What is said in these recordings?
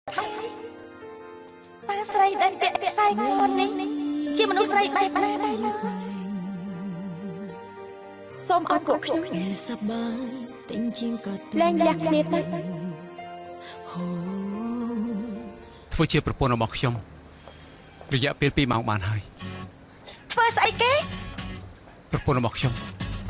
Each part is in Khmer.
តាស្រីដែលពាក់ខ្សែកនេះជាមនុស្សស្រីបែបណាដែរណាសូមឲ្យពួកខ្ញុំលែងលះគ្នាទៅធ្វើជាប្រពន្ធរបស់ខ្ញុំរយៈពេល2ម៉ោងបានហើយធ្វើស្អីគេប្រពន្ធរបស់ខ្ញុំ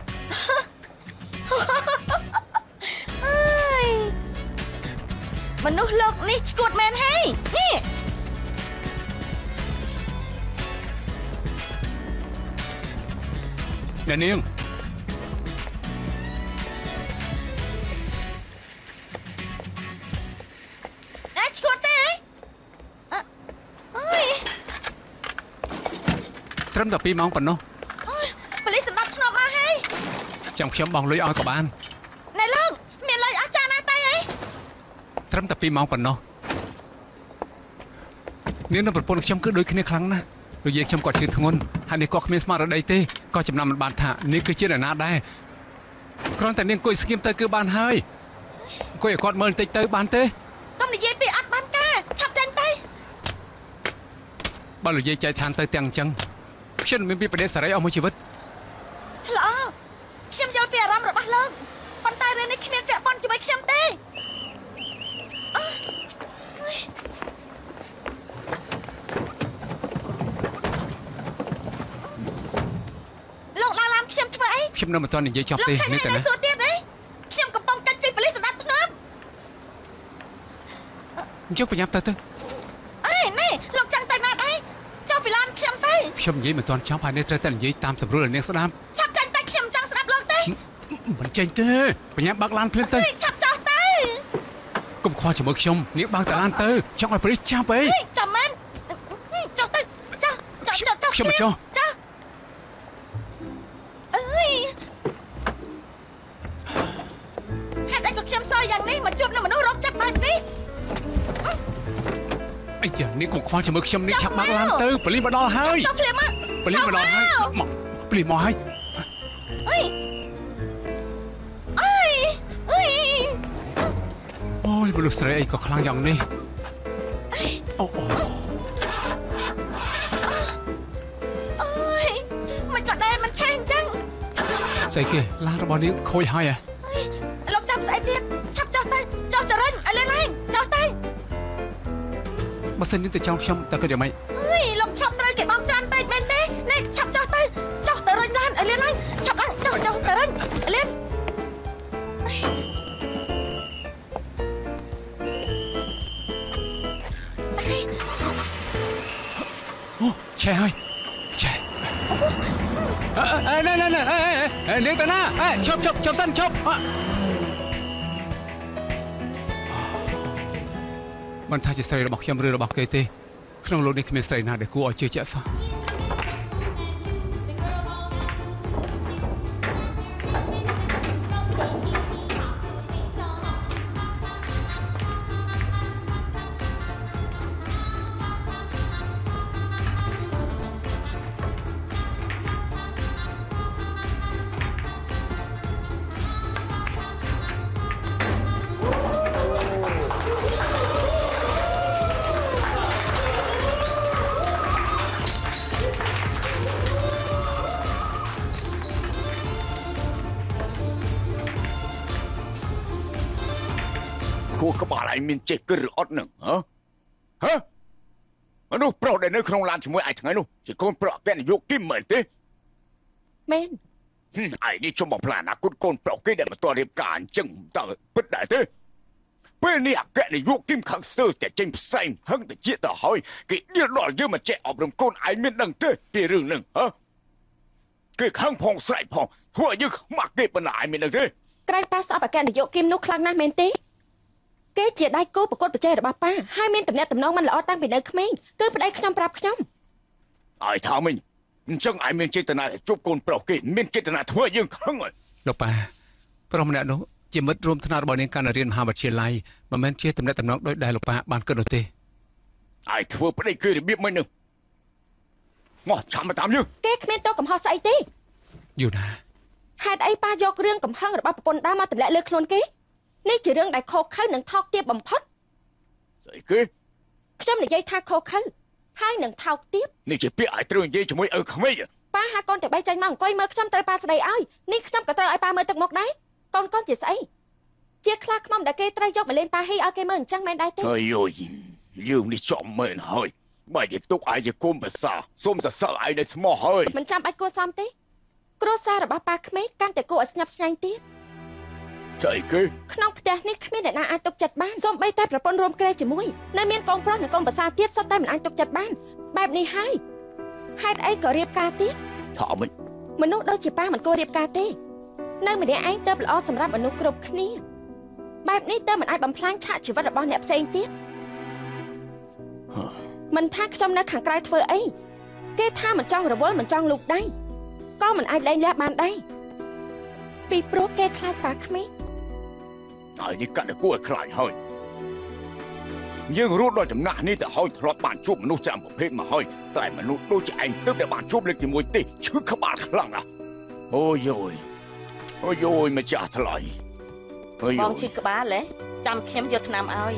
អើយមនុស្សលោកនេះឈួតមែនហើយនេះអ្នកនាងឈួតទេអើយត្រឹមតែ2ម៉ោងប៉ុណ្ណោះប៉ូលីសសម្ដាប់ធ្នាប់មកហើយចាំខ្ញុំបង់លុយឲ្យក៏បានណែលោកមានលុយអស់ចាណាតៃអីត្រឹមតែ2ម៉ោងប៉ុណ្ណោះនាងនិងប្រពន្ធខ្ញុំគឺដូចគ្នាខ្លាំងណាស់លោកយាយខ្ញុំគាត់ឈឺធ្ងន់ហើយនេះគាត់គ្មានស្មារតីទេក៏ចំណាំមិនបានថានេះគឺជាអ្នកណាដែរគ្រាន់តែនាងអង្គុយស្ងៀមទៅគឺបានហើយអង្គុយឲ្យគាត់មើលបន្តិចទៅបានទេកុំនិយាយពីអត់បានការឆាប់ចាញ់ទៅបើលោកយាយចែកឋានទៅទាំងអញ្ចឹងខ្ញុំមានពីប្រទេសសេរីអស់មួយជីវិតល្អខ្ញុំយល់ពីអារម្មណ៍របស់លោកប៉ុន្តែរឿងនេះគ្មានពាក់ព័ន្ធជាមួយខ្ញុំទេលោកឡាឡានខ្ញុំធ្វើអីខ្ញុំនៅមិនទាន់និយាយចប់ទេនេះតែណាសួរទៀតអីខ្ញុំកំពុងកាច់ពីប៉ូលីសសម្ដាប់ធ្នាប់អញ្ចឹងប្រញាប់ទៅអេនេះលោកចង់ទៅណាដែរចុះពីឡានខ្ញុំទៅខ្ញុំនិយាយមិនទាន់ចប់ហើយនេះត្រូវតែនិយាយតាមសម្រួលឲ្យអ្នកស្ដាប់ឆាប់ចាញ់តែខ្ញុំចង់ស្ដាប់លោកទេមិនចេញទេប្រញាប់បើកឡានភ្លាមទៅឆាប់ចោះទៅកុំខ្វល់ជាមួយខ្ញុំនាងបើកតែឡានទៅចង់ឲ្យប៉ូលីសចាប់អីចាំមែនចុះទៅចុះខ្ញុំមិនចុះអើយហេតុអីក៏ខ្ញុំសើយ៉ាងនេះមកជួបនឹងមនុស្សរកចិត្តបែបនេះអីចានេះកុំខ្វល់ជាមួយខ្ញុំនេះឆាប់បើកឡានទៅប៉ូលីសមកដល់ហើយចុះភ្លាមមកប៉ូលីសមកដល់ហើយមកប៉ូលីសមកហើយអើយអូយមនុស្សស្រីអីក៏ខ្លាំងយ៉ាងនេះអូយមិនក៏ដែរមិនឆេះអញ្ចឹងស្អីគេឡានរបស់នាងខូចហើយលោកចាំស្អីទៀតឆាប់ចុះទៅរិញឲ្យលេងឡើងចុះទៅបើសិននាងទៅចោលខ្ញុំតើគិតយ៉ាងម៉េចអើយលោកឆាប់ត្រូវគេបោកច្រើនពេកមែនទេនេះឆាប់ចុះទៅរិញឡានឲ្យលេងឡើងឆាប់ឡើងចុះទៅរិញលេងឆេះហើយឆេះណែនាងទៅណាឈប់សិនឈប់មិនថាជាស្រីរបស់ខ្ញុំឬរបស់គេទេក្នុងលោកនេះគ្មានស្រីណាដែលគួរឲ្យជឿជាក់សោះគួរក្បាលឯងមានចេះគឺឬអត់នឹងហ៎មនុស្សប្រុសដែលនៅក្នុងឡានជាមួយឯងថ្ងៃនោះជាកូនប្រុសអគ្គនាយកគឹមមែនទេមែនឯនេះចំបំផ្លាញអនាគតកូនប្រុសគេដែលមិនទាន់រៀបការអញ្ចឹងតើពិតដែរទេពេលនេះអគ្គនាយកគឹមខាងស្ទើរតែចេញផ្សេងហឹងទៅជាទៅហើយគេដៀលដល់យើងមកចេះអប់រំកូនឯងមានដឹងទេពីរឿងហ្នឹងគេខឹងផងស្រែកផងធ្វើឲ្យយើងខ្មាស់គេប៉ុណ្ណាឯងមានដឹងទេក្រែងប៉ាស្អប់អគ្គនាយកគឹមនោះខ្លាំងណាស់មែនទេគេជាដៃគូប្រកួតប្រជែងរបស់ប៉ាហើយមានតំណែងតំណងមិនល្អតាំងពីនៅក្មេងគឺប្តីខ្ញុំប្រាប់ខ្ញុំឲ្យថាមិញអញ្ចឹងឯងមានចេតនាជួបកូនប្រុសគេមានចេតនាធ្វើឲ្យយើងខឹងលោកប៉ាប្រុសម្នាក់នោះជាមិត្តរួមថ្នាក់របស់នាងកាលរៀនមហាវិទ្យាល័យមិនមែនជាតំណែងតំណងដោយដែលលោកប៉ាបានគិតនោះទេឯងធ្វើប្តីគឺរបៀបមិននឹងមកឆាំមកតាមយើងគេគ្មានទោសកំហុសស្អីទេយូណាហេតុអីប៉ាយករឿងកំហឹងរបស់ប្រពន្ធដើមមកទម្លាក់លើខ្លួនគេនេះជារឿងដែលខុសខើនិងថោកទាបបំផុតសស្អីគេខ្ញុំនិយាយថាខុសខើហើយនឹងថោកទៀតនេះជាពាក្យឲ្យត្រូវនិយាយជាមួយឪក្មេងប៉ាហាកូនទាំង3ចេញមកអង្គុយមើលខ្ញុំត្រូវប៉ាស្ដីឲ្យនេះខ្ញុំក៏ត្រូវឲ្យប៉ាមើលទឹកមុខដែរកូនជាស្អីជាខ្លាខ្មុំដែលគេត្រូវយកមកលេងប៉ាហ៊ីឲ្យគេមើលអញ្ចឹងមែនដែរទេអើយយើងនេះចំមែនហើយបើនិយាយទុកឯងជាគុំភាសាសុំសរសើរឯងនៅស្មោះហើយមិនចាំបាច់គួរសមទេគ្រួសាររបស់ប៉ាក្មេកកាន់តែគួរឲ្យស្ញប់ស្ញែងទៀតស្អីគេក្នុងផ្ទះនេះគ្មានអ្នកណាអាចទុកចិត្តបានសូម្បីតែប្រពន្ធរួមក្រែជាមួយនៅមានកូនប្រុសនិងកូនប្រសាទៀតសុទ្ធតែមិនអាចទុកចិត្តបានបែបនេះហើយហេតុអីក៏រៀបការទៀតថាមិនមនុស្សដូចជាប៉ាមិនគួររៀបការទេនៅម្នាក់ឯងទៅល្អសម្រាប់មនុស្សគ្រប់គ្នាបែបនេះទៅមិនអាចបំផ្លាញឆាកជីវិតរបស់អ្នកផ្សេងទៀតមិនថាខ្ញុំនៅខាងក្រៅធ្វើអីគេថាមិនចង់រវល់មិនចង់លូកដៃក៏មិនអាចលែងលះបានដែរពីព្រោះគេខ្លាចប៉ាក្មេកហើយនេះកាន់តែគួរឲ្យខ្លាចហើយយើងរស់ដល់ចំណាស់នេះទៅហើយធ្លាប់បានជួបមនុស្សចាំប្រភេទមកហើយតែមនុស្សដូចជាឯងទើបតែបានជួបលើកទី1ទេឈឺក្បាលខ្លាំងណាស់អូយម្ចាស់ថ្លៃបងឈឺក្បាលហ៎ចាំខ្ញុំយកថ្នាំឲ្យ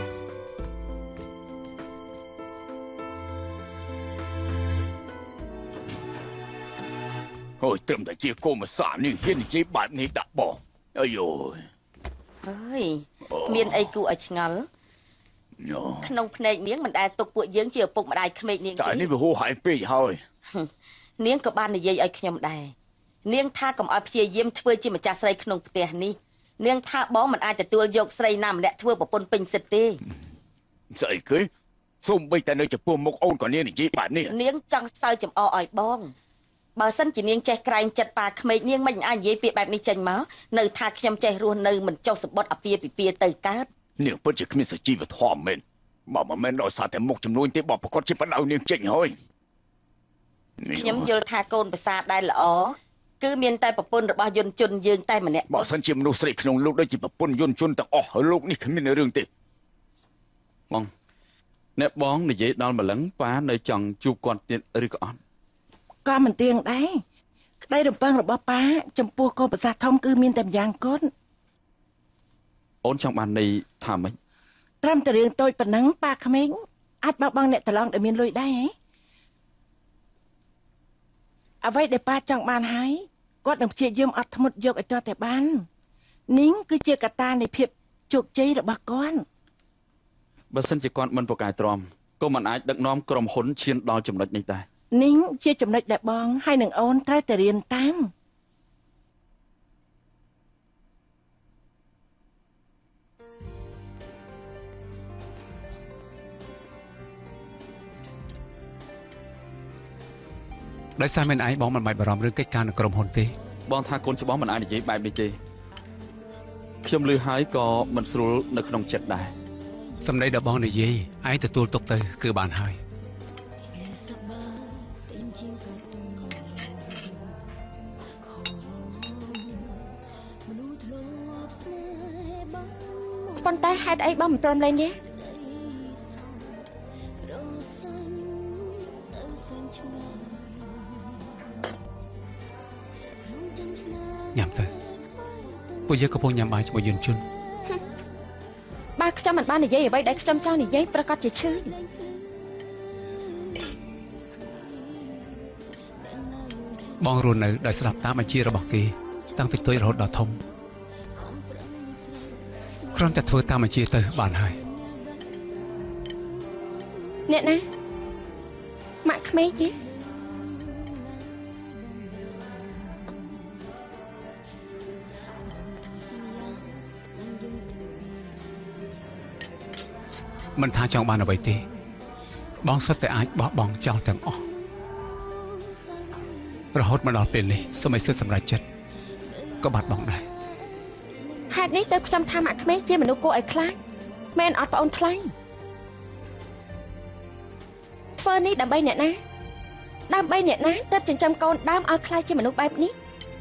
អូយត្រឹមតែជាកុំសានេះហ៊ាននិយាយបែបនេះដាក់បងអាយអើយមានអីគួរឲ្យឆ្ងល់ក្នុងភ្នែកនាងមិនដែលទុកពួកយើងជាឪពុកម្ដាយក្មេកនាងទេតែនេះវាហួសហេតុពេកហើយនាងក៏បាននិយាយឲ្យខ្ញុំដែរនាងថាកុំឲ្យព្យាយាមធ្វើជាម្ចាស់ស្រីក្នុងផ្ទះនេះនាងថាបងមិនអាចទទួលយកស្រីណាម្នាក់ធ្វើប្រពន្ធពេញសិទ្ធទេស្អីគេសូម្បីតែនៅចំពោះមុខអូនក៏នាងនិយាយបែបនេះនាងចង់សើចចំអកឲ្យបងបើសិនជានាងចេះក្រែងចិត្តប៉ាក្មេកនាងមិនអាចនិយាយពាក្យបែបនេះចេញមកនៅថាខ្ញុំចេះរស់នៅមិនចុះសម្បត្តិអាពាហ៍ពិពាហ៍ទៅកើតនាងពិតជាគ្មានសុជីវធម៌មែនបើមិនមែនដោយសារតែមុខចំនួនទេបើប្រកាសជាបដៅនាងចេញហើយខ្ញុំយល់ថាកូនប្រសាដែលល្អគឺមានតែប្រពន្ធរបស់យន្តជនយើងតែម្នាក់បើសិនជាមនុស្សស្រីក្នុងលោកដូចជាប្រពន្ធយន្តជនទាំងអស់លោកនេះគ្មានរឿងទេបងអ្នកបងនិយាយដល់ម្លឹងប៉ានៅចង់ជួបគាត់ទៀតឬក៏អត់ក៏មិនទៀងដែរក្តីរំពឹងរបស់ប៉ាចំពោះកូនប្រសាធំគឺមានតែម្យ៉ាងកូនអូនចង់បានន័យថាម៉េចត្រឹមតែរឿងតូចប៉ុណ្ណឹងប៉ាក្មេងអាចបោកបង់អ្នកត្រឡងដែលមានលុយដែរហ៎អ្វីដែលប៉ាចង់បានហើយគាត់នឹងព្យាយាមអត់ធ្មត់យកឲ្យទាល់តែបាននេះគឺជាកត្តានៃភាពជោគជ័យរបស់គាត់បើសិនជាគាត់មិនប្រកែកទ្រាំក៏មិនអាចដឹកនាំក្រុមហ៊ុនឈានដល់ចំណុចនេះដែរនេះជាចំណុចដែលបងហើយនឹងអូនត្រូវតែរៀនតាមដោយសារមិនឯងបងមិនបាច់បារម្ភរឿងកិច្ចការនៅក្រុមហ៊ុនទេបងថាកូនច្បងមិនអាចនិយាយបែបនេះទេខ្ញុំលឺហើយក៏មិនស្រួលនៅក្នុងចិត្តដែរសម្ដីដែលបងនិយាយឯងទទួលទុកទៅគឺបានហើយប៉ុន្តែហេតុអីបងមិនព្រមលេងទេញ៉ាំទៅពួកយើងកំពុងញ៉ាំបាយជាមួយយន្តជនបើខ្ញុំមិនបាននិយាយអ្វីដែលខ្ញុំចង់និយាយប្រកាសជាឈឺបងរស់នៅដោយស្ដាប់តាមបញ្ជារបស់គេតាំងពីតូចរហូតដល់ធំគ្រាន់តែធ្វើតាមបញ្ជាទៅបានហើយអ្នកណាម៉ាក់ក្មេកទេមិនថាចង់បានអ្វីទេបងសុទ្ធតែអាចបោះបង់ចោលទាំងអស់រហូតមកដល់ពេលនេះសូម្បីសិទ្ធិសម្រេចចិត្តក៏បាត់បង់ដែរហេតុនេះទៅខ្ញុំថាម៉ាក់ក្មេកជាមនុស្សគួរឲ្យខ្លាចមែនអត់ប្អូនថ្លៃធ្វើនេះដើម្បីអ្នកណាទើបចិញ្ចឹមកូនដើមឲ្យខ្លាចជាមនុស្សបែបនេះ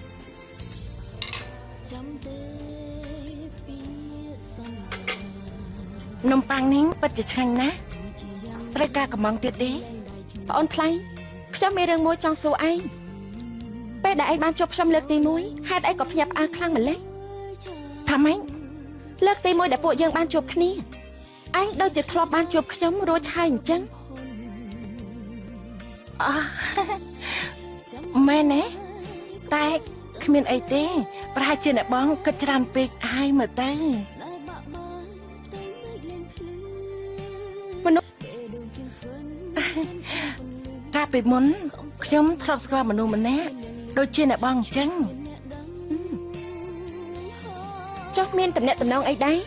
នំប៉័ងនេះពិតជាឆ្ងាញ់ណាស់ត្រូវការកំងទៀតទេប្អូនថ្លៃខ្ញុំមានរឿងមួយចង់សួរឯងពេលដែលឯងបានជួបខ្ញុំលើកទី1ហេតុអីក៏ភ្ញាក់ផ្អើលខ្លាំងម្ល៉េះថាម៉េចលើកទី1ដែលពួកយើងបានជួបគ្នាឯងដូចជាធ្លាប់បានជួបខ្ញុំរួចហើយអញ្ចឹងមែនទេតែគ្មានអីទេប្រហែលជាអ្នកបងគិតច្រើនពេកហើយមើលទៅមនុស្សកាលពីមុនខ្ញុំធ្លាប់ស្គាល់មនុស្សម្នាក់ដូចជាអ្នកបងអញ្ចឹងចុះមានតំណែងតំណងអីដែរ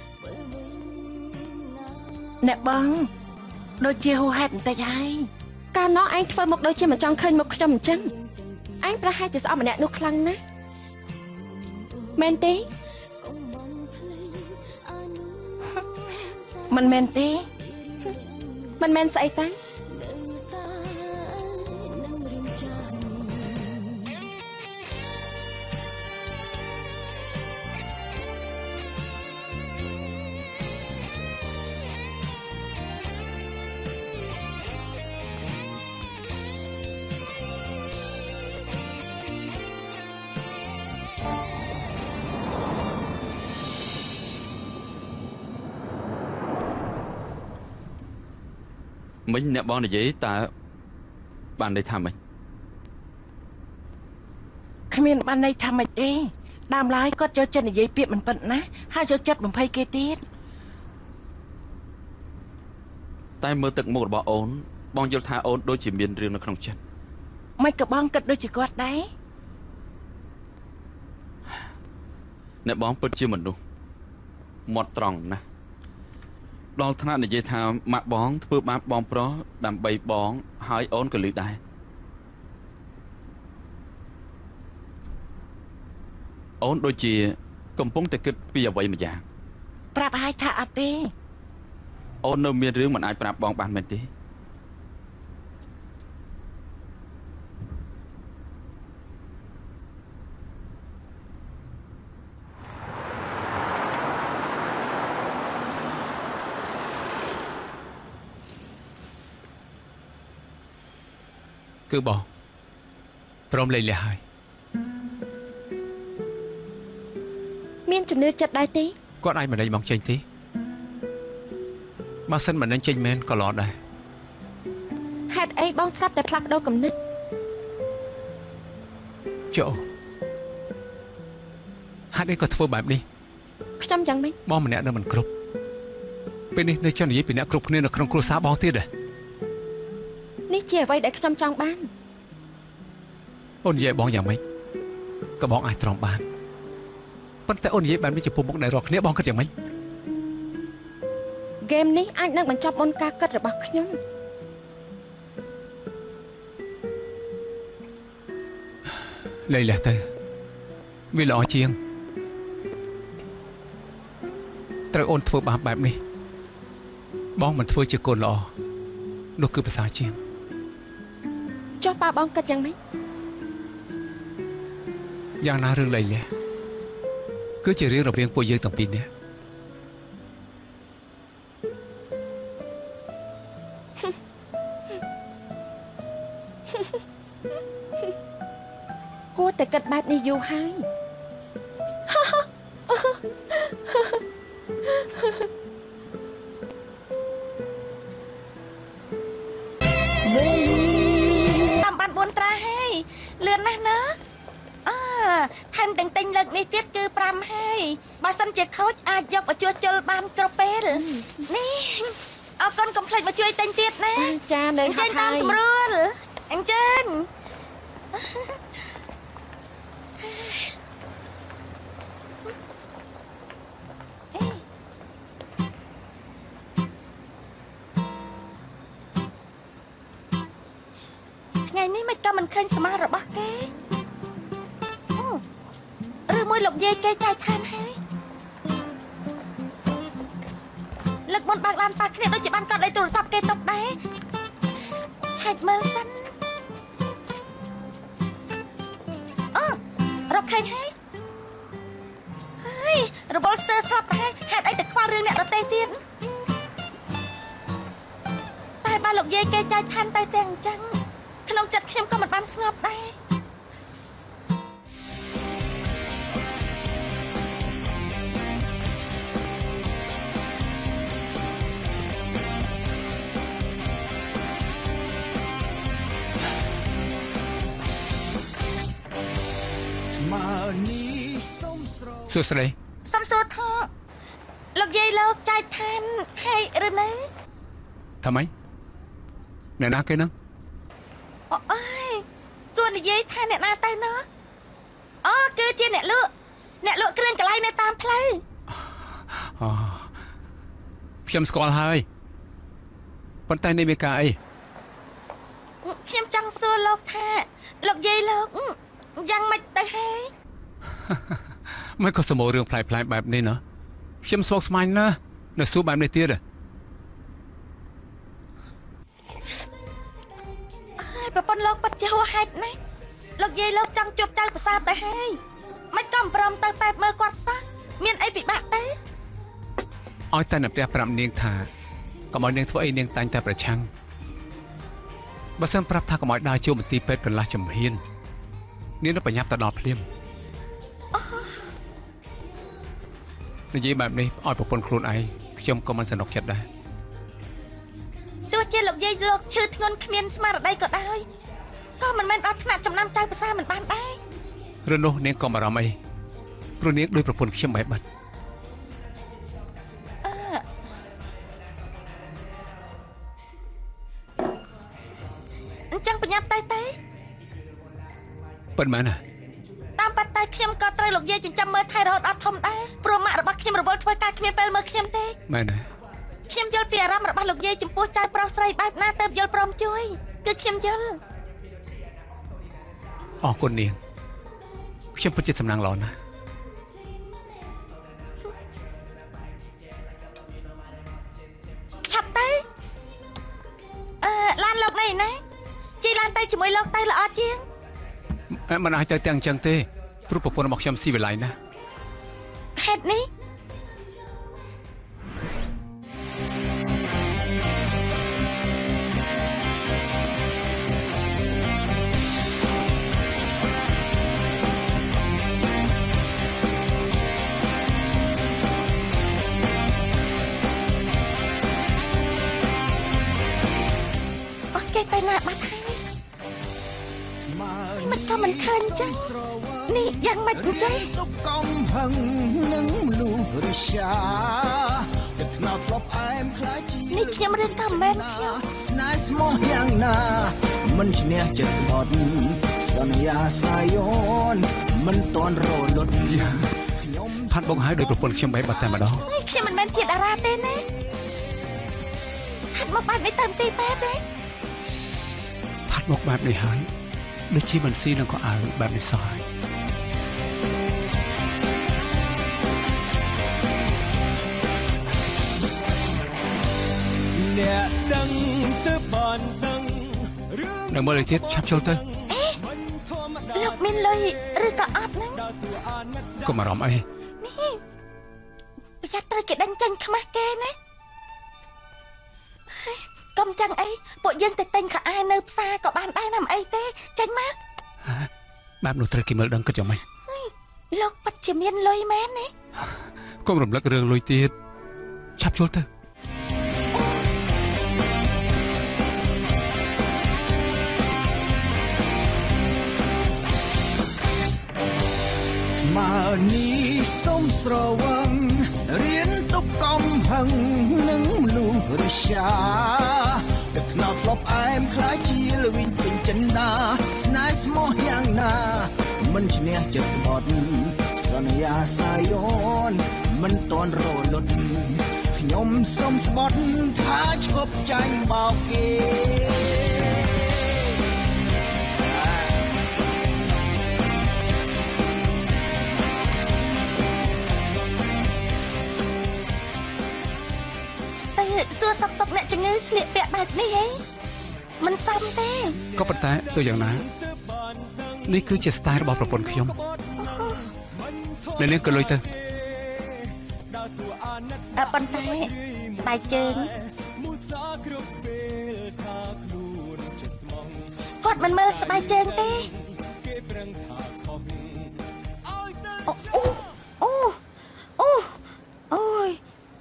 អ្នកបងដូចជាហួហេតុបន្តិចហើយកាលនោះឯងធ្វើមកដូចជាមិនចង់ឃើញមុខខ្ញុំអញ្ចឹងឯងប្រហែលជាស្អប់ម្នាក់នោះខ្លាំងណាស់មែនទេមិនមែនទេមិនមែនស្អីតាមិញអ្នកបងនិយាយតើបានន័យថាម៉េចគ្មានបានន័យថាម៉េចទេដើមឡើយគាត់ចូលចិត្តនិយាយពាក្យមិនពិតណាហើយចូលចិត្តបំភ័យគេទៀតតែមើលទឹកមុខរបស់អូនបងយល់ថាអូនដូចជាមានរឿងនៅក្នុងចិត្តមិនក៏បងគិតដូចជាគាត់ដែរអ្នកបងពិតជាមនុស្សមាត់ត្រង់ណាស់ដល់ថ្នាក់និយាយថាម៉ាក់បងធ្វើបាបបងប្រុសដើម្បីបងហើយអូនក៏លឺដែរអូនដូចជាកំពុងតែគិតពីអ្វីម្យ៉ាងប្រាប់ឲ្យថាអត់ទេអូននៅមានរឿងមិនអាចប្រាប់បងបានមែនទេគឺបងព្រមលែងលះហើយមានជំនឿចិត្តដែរទេគាត់អាចមិនដេញបងចេញទេបើសិនមិននឹងចេញមែនក៏ល្អដែរហេតុអីបងស្រាប់តែផ្លាស់ប្ដូរគំនិតចុះហេតុអីក៏ធ្វើបែបនេះខ្ញុំយ៉ាងម៉េចបងម្នាក់នៅមិនគ្រប់ពេលនេះនៅចង់និយាយពីអ្នកគ្រប់គ្នានៅក្នុងគ្រួសារបងទៀតដែរនេះជាអ្វីដែលខ្ញុំចង់បានអូននិយាយបងយ៉ាងម៉េចក៏បងអាចទ្រាំបានប៉ុន្តែអូននិយាយបែបនេះចំពោះមុខអ្នករាល់គ្នាបងគិតយ៉ាងម៉េចហ្គេមនេះអាចនឹងបញ្ចប់មុនការគិតរបស់ខ្ញុំលែងលះទៅវាល្អជាងត្រូវអូនធ្វើបាបបែបនេះបងមិនធ្វើជាកូនល្អនោះគឺប្រសើរជាងចុះប៉ាបងគិតយ៉ាងម៉េចយ៉ាងណារឿងលែងលះគឺជារឿងរវាងពួកយើងទាំងពីរនាក់គួរតែគិតបែបនេះយូរហើយតាមបាន4ត្រាហើយលឿនណាស់ណាថែមទាំងទិញលើកនេះទៀតគឺ5ហើយបើសិនជាខូចអាចយកមកជួសជុលបានគ្រប់ពេលនេះអរគុណកុំភ្លេចមកជួយទិញទៀតណាចានៅហាត់តាមហើយស្រួលអញ្ចឹងថ្ងៃនេះមិនក៏មិនឃើញសមារបស់គេឬមួយលោកយាយគេចាយខានហើយលើកមុនបើកឡានប៉ាគ្នាដូចជាបានកត់លេខទូរស័ព្ទគេទុកដែរឆែកមើលសិនរកឃើញហើយរបបស្ទើរស្លាប់ទៅហើយហេតុអីទៅខ្វល់រឿងអ្នកដទៃទៀតតែបើលោកយាយគេចាយខានទៅទាំងអញ្ចឹងក្នុងចិត្តខ្ញុំក៏មិនបានស្ងប់ដែរសួស្តីសំសួរថោលោកយាយលោកចែកឋានហើយឬនៅថាម៉េចអ្នកណាគេហ្នឹងអើយតួនិយាយថាអ្នកណាទៅណោះអូគឺជាអ្នកលក់គ្រឿងកន្លែងនៅតាមផ្លូវអូខ្ញុំស្គាល់ហើយប៉ុន្តែនេះមានការអីខ្ញុំចង់សួរលោកថាលោកយាយលោកយ៉ាងម៉េចទៅហើយមិនក៏សមោរឿងផ្លែផ្លែបែបនេះណាខ្ញុំស្មុគស្មាញណាស់នៅសួរបែបនេះទៀតប្រពន្ធលោកបាត់ជាហួសហេតុណាស់លោកយាយលោកចង់ជួបចៅប្រាសាទទៅហើយមិនក៏មិនព្រមទៅប៉ែតមើលគាត់សោះមានអីពិបាកទេឲ្យតែនៅផ្ទះប្រាប់នាងថាកុំឲ្យនាងធ្វើអីនាងតែងតែប្រឆាំងបើសិនប្រាប់ថាកុំឲ្យដើរចូលមន្ទីរពេទ្យកន្លះចំហៀននាងនឹងប្រញាប់ទៅដល់ភ្លាមនិយាយបែបនេះឲ្យប្រពន្ធខ្លួនឯងខ្ញុំក៏មិនសនុកចិត្តដែរទោះជាលោកយាយលោកឈឺធ្ងន់គ្មានស្មារតីក៏ដោយក៏មិនមែនដល់ថ្នាក់ចំណាំចៅប្រាសាទមិនបានដែររឿងនោះនាងកុំបារម្ភអីព្រោះនាងដោយប្រពន្ធខ្ញុំបែបបាត់អញ្ចឹងប្រញាប់ទៅប៉ុន្មានណាតាមប៉ាត់តែខ្ញុំក៏ត្រូវលោកយាយចិញ្ចឹមមើលថែរហូតអត់ធំដែរព្រោះម៉ាក់របស់ខ្ញុំរវល់ធ្វើការគ្មានពេលមើលខ្ញុំទេមែនទេខ្ញុំយល់ពីអារម្មណ៍របស់លោកយាយចំពោះចៅប្រុសស្រីបែបណាទៅយល់ព្រមជួយគឺខ្ញុំយល់អរគុណនាងខ្ញុំពិតជាសំណាងល្អណាស់ឆាប់ទៅឡានលោកនេះណាជិះឡានទៅជាមួយលោកទៅល្អជាងមិនអាចទៅទាំងអញ្ចឹងទេព្រោះប្រពន្ធរបស់ខ្ញុំស៊ីវិល័យណាស់ហេតុនេះ អូខេទៅណាបាត់ហើយមិនក៏មិនឃើញចឹងនេះយ៉ាងម៉េចអញ្ចឹងទុកកំហឹងនឹងមនុស្សរិះសាទឹកថ្នោតធ្លាប់អែមខ្លាចជានេះខ្ញុំរឿងតាមមែនខ្ញុំស្នេហ៍ស្មោះយ៉ាងណាមិនឈ្នះចិត្តបត់សន្យាសាយនមិនតន់រលត់ខ្ញុំផាត់បងហើយដោយប្រពន្ធខ្ញុំបែបបាត់តែម្ដងខ្ញុំមិនមែនជាតារាទេណាហាត់មកបែបនេះទៅទីពេទ្យទេផាត់មកបែបនេះហើយដូចជាមិនស៊ីនឹងក៏អើបែបនេះសោះហើយអ្នកដឹងទៅបានដឹងរឿងនៅមើលទៀតឆាប់ចូលទៅលោកមានលុយឬក៏អត់ហ្នឹងកុំអារម្មណ៍អីនេះប្រយ័ត្នត្រូវគេដេញចាញ់ខ្មាស់គេណាកុំចឹងអីពួកយើងទៅទិញខោអាវនៅផ្សារក៏បានដែរណាមិនអីទេចាញ់មកបែបនោះត្រូវគេមើលដឹងគិតយ៉ាងម៉េចលោកពិតជាមានលុយមែនទេកុំរំលឹករឿងលុយទៀតឆាប់ចូលទៅមកនេះសុំស្រវឹងរៀនទុកកំហឹងនឹងមនុស្សរិះសាទឹកថ្នោតធ្លាប់អែមខ្លាចជាល្វីងពេញចិនដាស្នេហ៍ស្មោះយ៉ាងណាមិនឈ្នះចិត្តបត់សន្យាសាយនមិនតន់រលត់ខ្ញុំសុំស្បត់ថាឈប់ចាញ់បោកគេសួរសុខទុក្ខអ្នកជំងឺស្លៀកពាក់បែបនេះហីមិនសមទេក៏ប៉ុន្តែទោះយ៉ាងណានេះគឺជា style របស់ប្រពន្ធខ្ញុំអ្នកនាងក៏លុយទៅប៉ុន្តែស្បែកជើងគាត់មិនមើលស្បែកជើងទេអូអូយ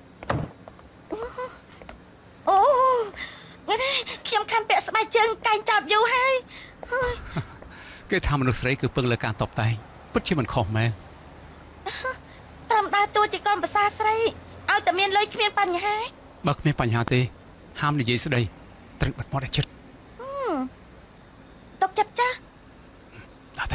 អូនេះខ្ញុំខាន់ពាក់ស្បែកជើងកែងចោតយូរហើយគេថាមនុស្សស្រីគឺពឹងលើការតបតែងពិតជាមិនខុសមែនកប្រសាស្រីឲ្យតែមានលុយគ្មានបញ្ហាបើគ្មានបញ្ហាទេហាមនិយាយស្ដីត្រឹកបាត់មាត់ឲ្យចិត្តទុកចិត្តចាស់ដល់ទៅ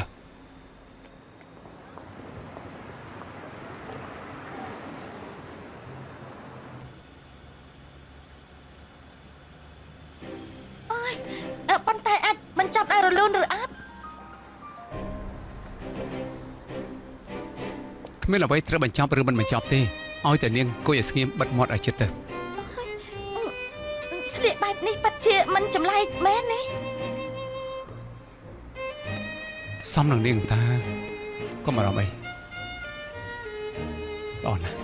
អូយប៉ុន្តែអាចបញ្ចប់ដោយរលូនឬអត់គ្មានអ្វីត្រូវបញ្ចប់ឬមិនបញ្ចប់ទេឲ្យតែនាងគួយឲ្យស្ងៀមបិទមាត់ឲ្យចិត្តទៅស្លៀកបែបនេះពិតជាមិនចម្លែកមែនទេសំនឹងនាងតាកុំអារម្មណ៍អីល្អណាស់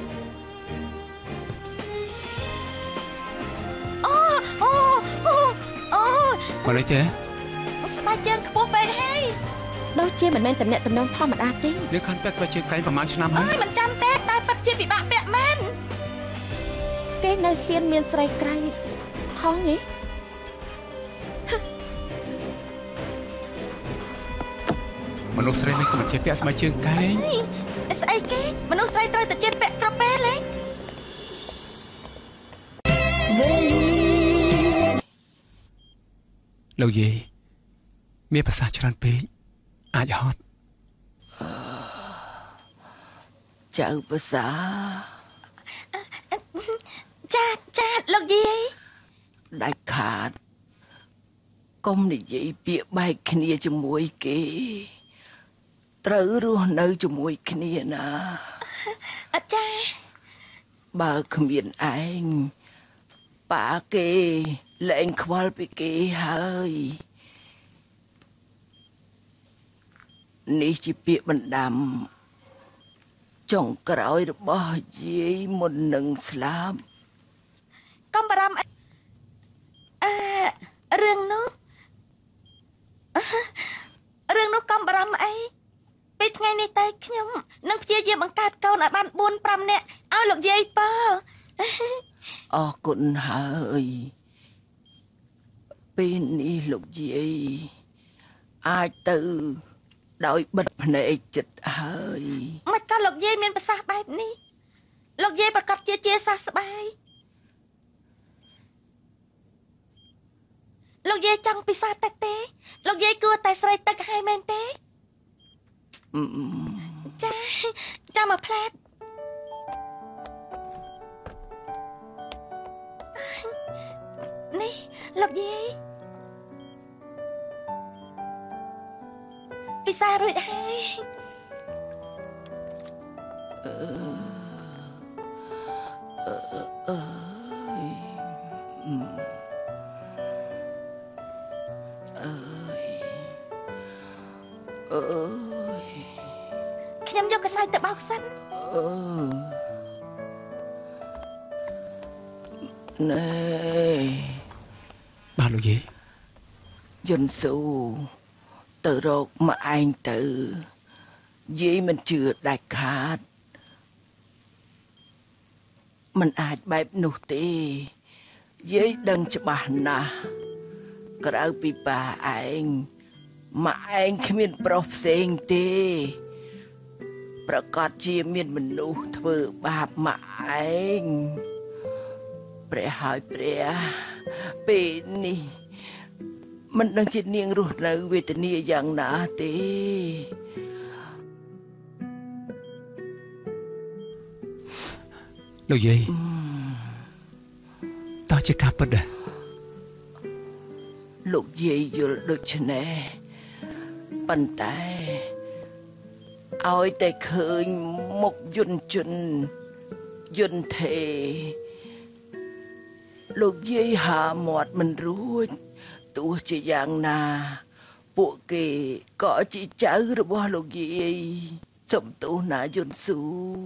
អូមកនេះទេស្បែកជើងខ្ពស់ពេកហើយដូចជាមិនមែនតំណែងតំណងធម្មតាទេនាងខានពាក់ស្បែកជើងកែងប្រហែលឆ្នាំហើយមិនចាំទេតែពិតជាពិបាកពាក់មែនគេនៅហ៊ានមានស្រីក្រៃហងហ៎មនុស្សស្រីនេះក៏មិនចេះពាក់ស្បែកជើងកែងស្អីគេមនុស្សស្រីត្រូវតែជាពាក់ក្រពេលហ៎លោកយាយមានប្រសាសន៍ច្រើនពេកអាចហត់ចៅប្រសាចាលោកយាយដាច់ខាតកុំនិយាយពាក្យបែកគ្នាជាមួយគេត្រូវរស់នៅជាមួយគ្នាណាចាបើគ្មានឯងប៉ាគេលែងខ្វល់ពីគេហើយនេះជាពាក្យបណ្ដាំចុងក្រោយរបស់យាយមុននឹងស្លាប់កុំបារម្ភរឿងនោះកុំបារម្ភអីពេលថ្ងៃនេះទៅខ្ញុំនឹងព្យាយាមបង្កើតកូនឲ្យបាន 4-5 នាក់ឲ្យលោកយាយពើអរគុណហើយពេលនេះលោកយាយអាចទៅដោយបិទភ្នែកចិត្តហើយមិនក៏លោកយាយមានប្រសាសន៍បែបនេះលោកយាយប្រកាសជាសះស្បើយលោកយាយចង់ពិសាទឹកទេលោកយាយគួរតែស្រេកទឹកឲ្យមែនទេចាមកផ្លែតនេះលោកយាយពិសារួចហើយខ្ញុំយកកសែងទៅបោកសិនណែបាទលោកយាយយន្តស៊ូទៅរកមកឯងទៅយាយមិនជឿដាច់ខាតមិនអាចបែបនោះទេយាយដឹងច្បាស់ណាស់ក្រៅពីប៉ាឯងមកឯងគ្មានប្រុសផ្សេងទេប្រកាសជាមានមនុស្សធ្វើបាបមកឯងព្រះហើយព្រះពេលនេះមិនដឹងជានាងរស់នៅវេទនាយ៉ាងណាទេលោកយាយតើជាការពិតដែរលោកយាយយល់ដូចនេះប៉ុន្តែឲ្យតែឃើញមុខយន្តជនយន្តទេលោកយាយហាមាត់មិនរួចទោះជាយ៉ាងណាពួកគេក៏ជាចៅរបស់លោកយាយសំទោសណាយន្តស៊ូ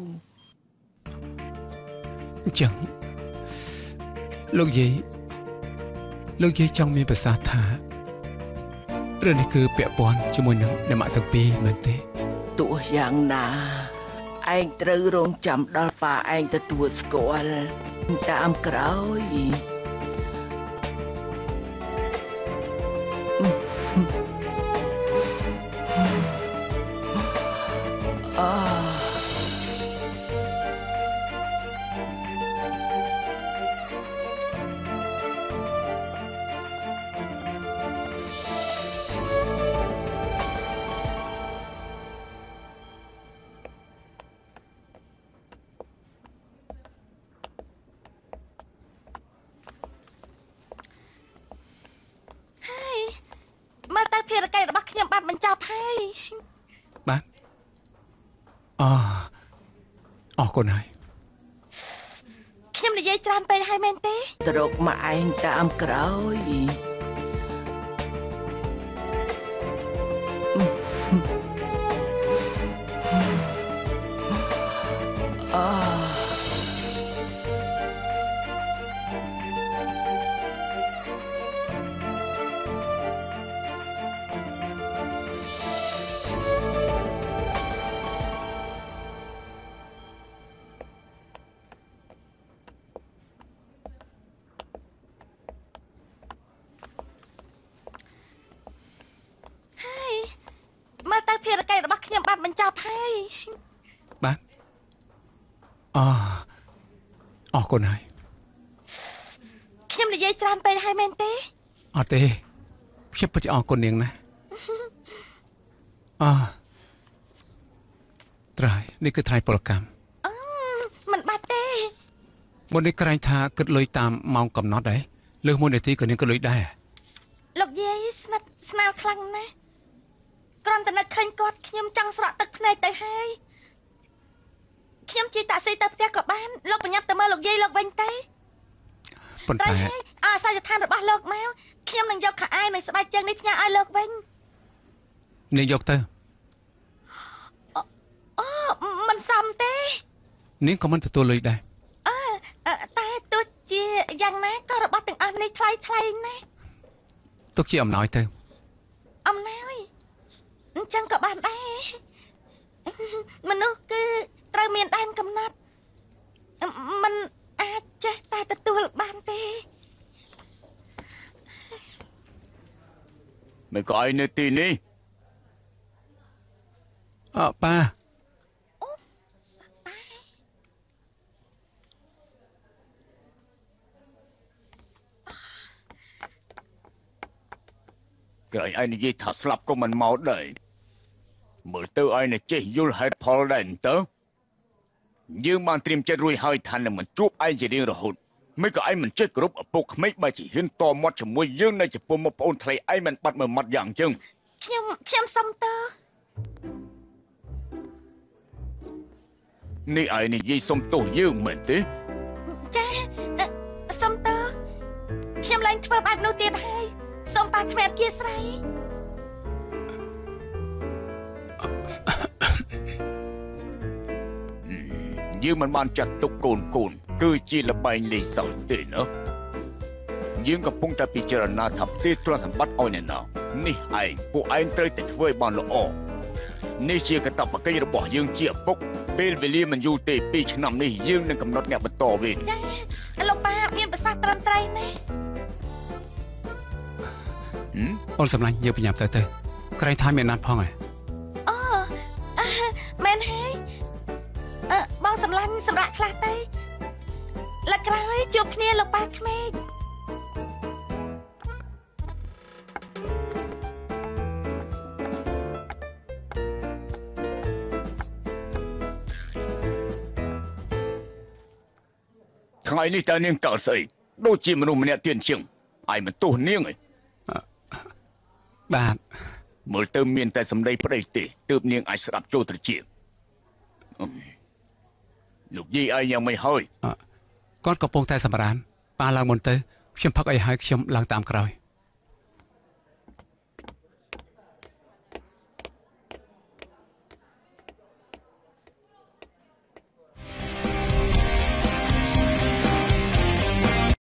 អញ្ចឹងលោកយាយចង់មានប្រសាសន៍ថារឿងនេះគឺពាក់ព័ន្ធជាមួយនឹងអ្នកម៉ាក់ទាំងពីរមែនទេទោះយ៉ាងណាឯងត្រូវរងចាំដល់ប៉ាឯងទទួលស្គាល់តាមក្រោយអបញ្ចប់ហើយបាទអរគុណហើយខ្ញុំនិយាយច្រើនពេកហើយមែនទេត្រកមកឯងតាមក្រោយមើលទៅភារកិច្ចរបស់ខ្ញុំបានបញ្ចប់ហើយបាទអរគុណហើយខ្ញុំនិយាយច្រើនពេកហើយមែនទេអត់ទេខ្ញុំពិតជាអរគុណនាងណាស់ត្រៃនេះគឺថ្ងៃពលកម្មមិនបាច់ទេមុននេះក្រែងថាគិតលុយតាមម៉ោងកំណត់ដែរលើសមួយនាទីក៏នាងក៏លុយដែរលោកយាយស្និទ្ធស្នាលខ្លាំងណាស់គ្រាន់តែនឹកឃើញគាត់ខ្ញុំចង់ស្រក់ទឹកភ្នែកទៅហើយខ្ញុំជិះតាក់ស៊ីទៅផ្ទះក៏បានលោកបញ្ញាប់ទៅមើលលោកយាយលោកវិញទេប៉ុន្តែអាសយដ្ឋានរបស់លោកមកខ្ញុំនឹងយកខោអាវនិងស្បែកជើងនេះផ្ញើឲ្យលោកវិញនាងយកទៅមិនសមទេនាងក៏មិនទទួលលុយដែរតែទោះជាយ៉ាងណាក៏របស់ទាំងអស់នេះថ្លៃណាស់ទុកជាអំណោយទៅអំណោយអញ្ចឹងក៏បានដែរមនុស្សគឺត្រូវមានដែនកំណត់មិនអាចចេះតែទទួលបានទេមិនក៏ឲ្យនៅទីនេះប៉ាក្រែងឯងនិយាយថាស្លាប់ក៏មិនមកដែរមើលទៅឯងចេះយល់ហេតុផលដែរទៅយើងបានត្រៀមចិត្តរួចហើយថានឹងមិនជួបឯងជារៀងរហូតមិនក៏ឯងមិនចេះគោរពឪពុកក្មេកបើជាហ៊ានតមាត់ជាមួយយើងនៅចំពោះមកប្អូនថ្លៃឯងមិនបាត់មើលមាត់យ៉ាងអញ្ចឹងខ្ញុំសុំតើនេះឯងនិយាយសុំទោសយើងមែនទេចាសុំតើខ្ញុំឡើងធ្វើបែបនោះទៀតហើយសូមប៉ាគ្មានអធិស្ឋានយើងមិនបានចាត់ទុកកូនគឺជាលបែងលេងសើចទេណាយើងកំពុងតែពិចារណាថាផ្ទេរទ្រព្យសម្បត្តិឲ្យអ្នកណានេះឯងពួកឯងត្រូវតែធ្វើឲ្យបានល្អនេះជាកាតព្វកិច្ចរបស់យើងជាឪពុកពេលវេលាមិនយូរទេ2ឆ្នាំនេះយើងនឹងកំណត់អ្នកបន្តវេនចាលោកប៉ាមានប្រសាសន៍ត្រឹមត្រូវណាស់អូនសម្លាញ់យើងបញ្ញាប់ទៅក្រែងថាមានណាត់ផងហ៎មែនហើយបងសម្លាញ់សម្រាប់ខ្លះទៅលើកក្រោយជួបគ្នាលោកប៉ាក្មេកថ្ងៃនេះតើនាងកើតស្អីដូចជាមនុស្សម្នាក់ទៀតជាងឯងមិនទោសនាងឯងបាទមើលទៅមានតែសម្ដីប្តីទេទើបនាងអាចស្ដាប់ចូលត្រចៀកលោកយាយឯងយ៉ាងមិនហើយគាត់កំពុងតែសម្រានប៉ាឡើងមុនទៅខ្ញុំផឹកអីហើយខ្ញុំឡើងតាមក្រោយ